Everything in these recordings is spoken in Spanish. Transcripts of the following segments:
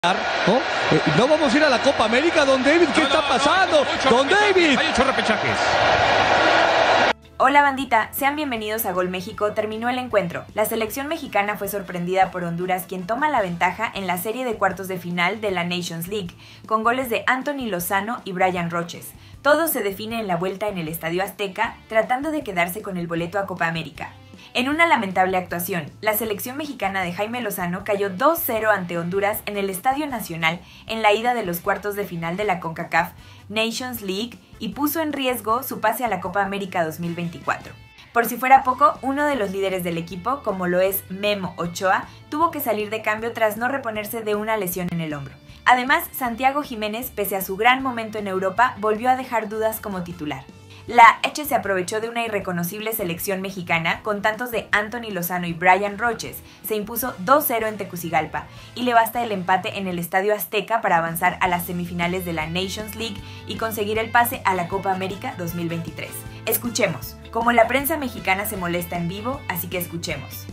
¿no? No vamos a ir a la Copa América, don David. ¿Qué está pasando? Don David. Hay 8 repechajes. Hola bandita, sean bienvenidos a Gol México. Terminó el encuentro. La selección mexicana fue sorprendida por Honduras, quien toma la ventaja en la serie de cuartos de final de la Nations League, con goles de Anthony Lozano y Brian Roches. Todo se define en la vuelta en el Estadio Azteca, tratando de quedarse con el boleto a Copa América. En una lamentable actuación, la selección mexicana de Jaime Lozano cayó 2-0 ante Honduras en el Estadio Nacional en la ida de los cuartos de final de la CONCACAF Nations League y puso en riesgo su pase a la Copa América 2024. Por si fuera poco, uno de los líderes del equipo, como lo es Memo Ochoa, tuvo que salir de cambio tras no reponerse de una lesión en el hombro. Además, Santiago Jiménez, pese a su gran momento en Europa, volvió a dejar dudas como titular. La H se aprovechó de una irreconocible selección mexicana con tantos de Anthony Lozano y Brian Roches. Se impuso 2-0 en Tegucigalpa y le basta el empate en el Estadio Azteca para avanzar a las semifinales de la Nations League y conseguir el pase a la Copa América 2023. Escuchemos. Como la prensa mexicana se molesta en vivo, así que escuchemos.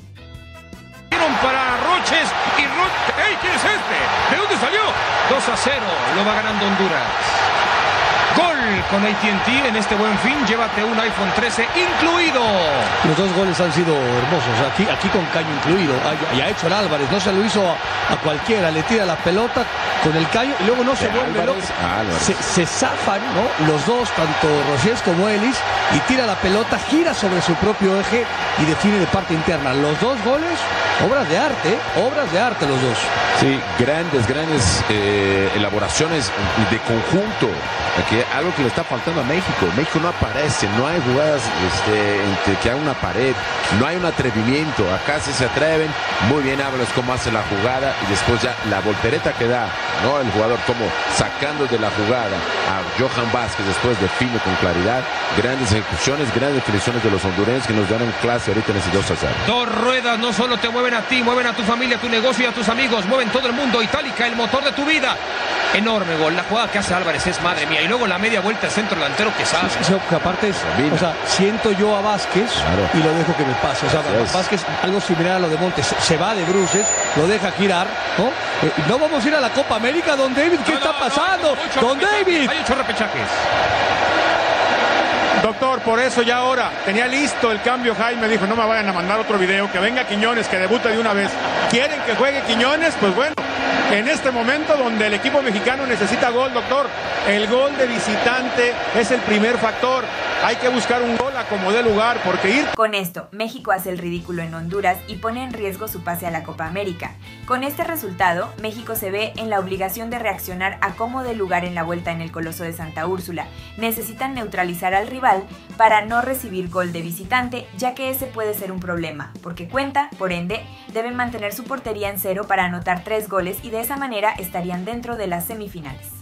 Para Roches y Roches. ¡Ey! ¿Quién es este? ¿De dónde salió? 2-0. Lo va ganando Honduras. Gol con AT&T en este Buen Fin. Llévate un iPhone 13 incluido. Los dos goles han sido hermosos. Aquí con caño incluido. Y ha hecho el Álvarez. No se lo hizo a cualquiera. Le tira la pelota con el caño y luego no se vuelve loco. Se zafan, ¿no? Los dos, tanto Roches como Ellis, y tira la pelota, gira sobre su propio eje y define de parte interna. Los dos goles, obras de arte los dos. Sí, grandes elaboraciones de conjunto. Aquí, algo que le está faltando a México. México no aparece, no hay jugadas entre que hay una pared, no hay un atrevimiento. Acá sí se atreven. Muy bien Ábalos cómo hace la jugada y después ya la voltereta que da, ¿no? El jugador como sacando de la jugada a Johan Vázquez, después define con claridad. Grandes ejecuciones, grandes definiciones de los hondureños que nos dan clase ahorita en ese 2-0. Dos ruedas no solo te mueven a ti, mueven a tu familia, a tu negocio y a tus amigos, mueven todo el mundo. Itálica, el motor de tu vida. Enorme gol. La jugada que hace Álvarez es madre mía. Y luego la media vuelta al centro delantero que sabe. Sí, que aparte es, siento yo a Vázquez y lo dejo que me pase. Vázquez, algo similar a lo de Montes, se va de bruces, lo deja girar, ¿no? No vamos a ir a la Copa América, don David. ¿Qué está pasando? Don David. Hay 8 repechajes. Doctor, por eso ya ahora tenía listo el cambio. Jaime dijo, no me vayan a mandar otro video, que venga Quiñones, que debute de una vez. ¿Quieren que juegue Quiñones? Pues bueno, en este momento donde el equipo mexicano necesita gol, doctor, el gol de visitante es el primer factor. Hay que buscar un gol a como dé lugar, porque ir... Con esto, México hace el ridículo en Honduras y pone en riesgo su pase a la Copa América. Con este resultado, México se ve en la obligación de reaccionar a como dé lugar en la vuelta en el Coloso de Santa Úrsula. Necesitan neutralizar al rival para no recibir gol de visitante, ya que ese puede ser un problema, porque cuenta, por ende, deben mantener su portería en cero para anotar 3 goles y de esa manera estarían dentro de las semifinales.